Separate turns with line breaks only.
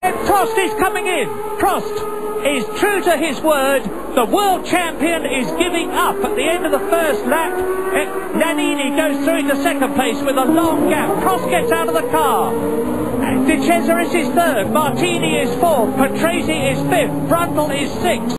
Prost is coming in. Prost is true to his word. The world champion is giving up at the end of the first lap. Nannini goes through into second place with a long gap. Prost gets out of the car. De Cesaris is third. Martini is fourth. Patrese is fifth. Brundle is sixth.